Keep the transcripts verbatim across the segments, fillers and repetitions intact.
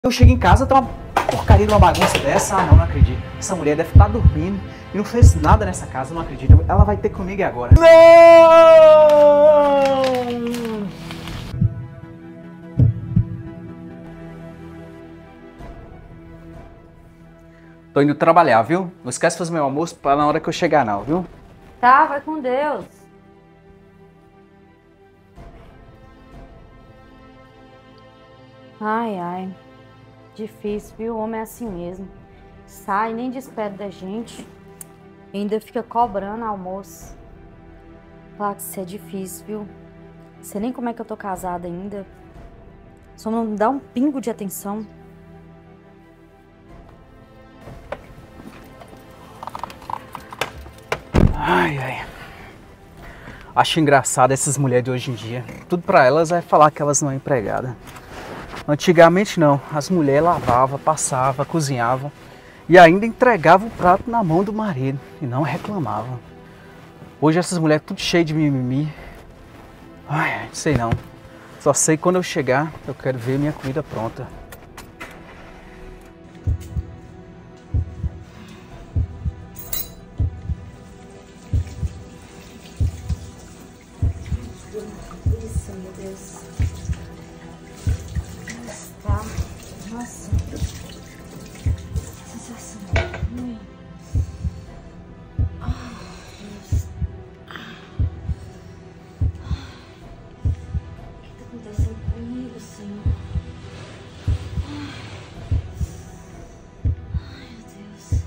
Eu chego em casa, tá uma porcaria de uma bagunça dessa. Ah, não, não acredito. Essa mulher deve estar dormindo e não fez nada nessa casa, não acredito. Ela vai ter comigo agora. Não! Tô indo trabalhar, viu? Não esquece de fazer meu almoço para na hora que eu chegar, não, viu? Tá, vai com Deus. Ai, ai. Difícil, viu? O homem é assim mesmo. Sai, nem despede da gente. E ainda fica cobrando almoço. Claro que isso é difícil, viu? Não sei nem como é que eu tô casada ainda. Só não me dá um pingo de atenção. Ai, ai. Acho engraçado essas mulheres de hoje em dia. Tudo pra elas é falar que elas não é empregada. Antigamente não. As mulheres lavavam, passavam, cozinhavam e ainda entregavam o prato na mão do marido e não reclamavam. Hoje essas mulheres tudo cheias de mimimi. Ai, não sei não. Só sei que quando eu chegar, eu quero ver minha comida pronta. Isso, meu Deus. Tá. Nossa. Sensação. Hum. Ah, Deus. O que tá acontecendo comigo, Senhor? Ai, meu Deus.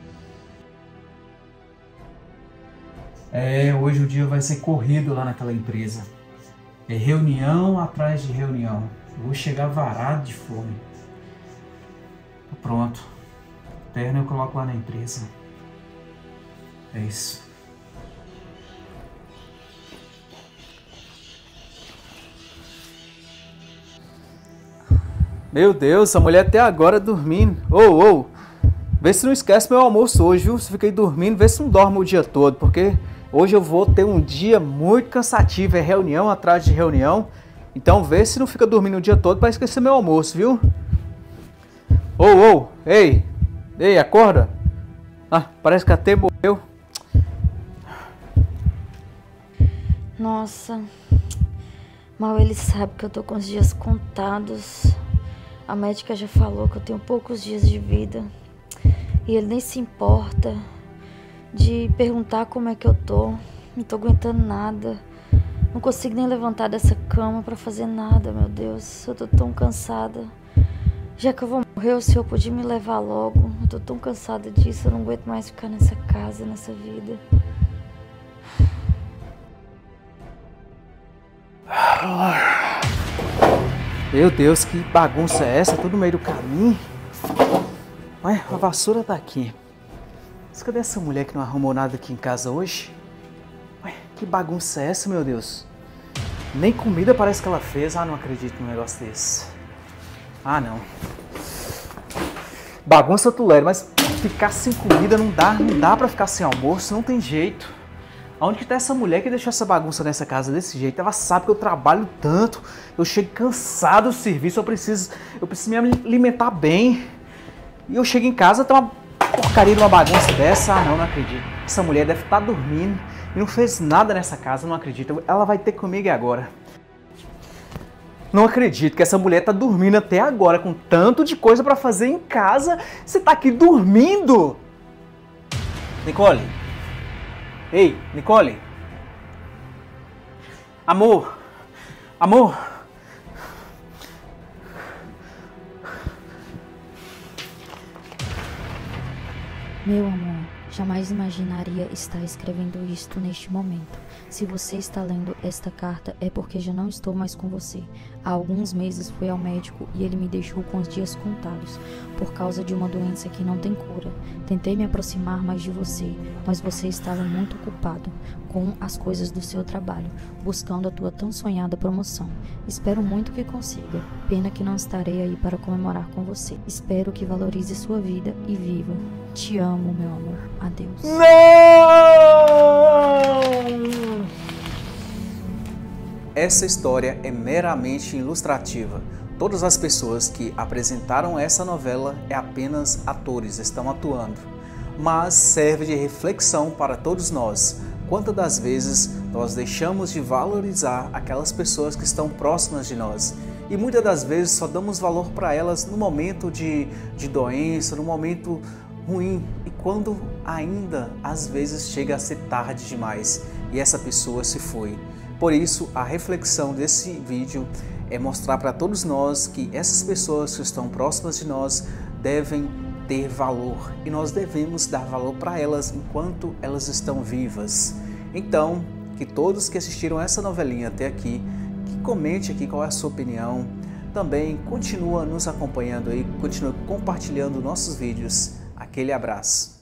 É, hoje o dia vai ser corrido lá naquela empresa. É reunião atrás de reunião. Eu vou chegar varado de fome. Pronto. Perna eu coloco lá na empresa. É isso. Meu Deus, essa mulher até agora dormindo. Ô, ô, vê se não esquece meu almoço hoje, viu? Se fiquei dormindo, vê se não dorme o dia todo, porque hoje eu vou ter um dia muito cansativo. É reunião atrás de reunião. Então vê se não fica dormindo o dia todo para esquecer meu almoço, viu? Ô, ô, ei, ei, acorda. Ah, parece que até morreu. Nossa, mal ele sabe que eu tô com os dias contados. A médica já falou que eu tenho poucos dias de vida. E ele nem se importa de perguntar como é que eu tô. Não tô aguentando nada. Não consigo nem levantar dessa cama pra fazer nada, meu Deus. Eu tô tão cansada. Já que eu vou morrer, o senhor podia me levar logo. Eu tô tão cansada disso, eu não aguento mais ficar nessa casa, nessa vida. Meu Deus, que bagunça é essa? Tudo no meio do caminho. Olha, a vassoura tá aqui. Mas cadê essa mulher que não arrumou nada aqui em casa hoje? Ué, que bagunça é essa, meu Deus? Nem comida parece que ela fez. Ah, não acredito num negócio desse. Ah, não. Bagunça tulera, mas ficar sem comida não dá, não dá pra ficar sem almoço, não tem jeito. Aonde que tá essa mulher que deixou essa bagunça nessa casa desse jeito? Ela sabe que eu trabalho tanto, eu chego cansado do serviço, eu preciso, eu preciso me alimentar bem. E eu chego em casa, tá uma porcaria de uma bagunça dessa. Ah, não, não acredito. Essa mulher deve estar dormindo e não fez nada nessa casa, não acredito. Ela vai ter comigo agora. Não acredito que essa mulher tá dormindo até agora com tanto de coisa pra fazer em casa. Você tá aqui dormindo? Nicole? Ei, Nicole? Amor? Amor? Meu amor, jamais imaginaria estar escrevendo isto neste momento. Se você está lendo esta carta é porque já não estou mais com você. Há alguns meses fui ao médico e ele me deixou com os dias contados, por causa de uma doença que não tem cura. Tentei me aproximar mais de você, mas você estava muito ocupado com as coisas do seu trabalho, buscando a tua tão sonhada promoção. Espero muito que consiga. Pena que não estarei aí para comemorar com você. Espero que valorize sua vida e viva. Te amo, meu amor. Adeus. Essa história é meramente ilustrativa. todas as pessoas que apresentaram essa novela é apenas atores, estão atuando, mas serve de reflexão para todos nós. Quantas das vezes nós deixamos de valorizar aquelas pessoas que estão próximas de nós e muitas das vezes só damos valor para elas no momento de, de doença, no momento ruim e quando ainda às vezes chega a ser tarde demais e essa pessoa se foi. Por isso, a reflexão desse vídeo é mostrar para todos nós que essas pessoas que estão próximas de nós devem ter valor e nós devemos dar valor para elas enquanto elas estão vivas. Então, que todos que assistiram essa novelinha até aqui, que comente aqui qual é a sua opinião. Também continua nos acompanhando aí, continua compartilhando nossos vídeos. Aquele abraço.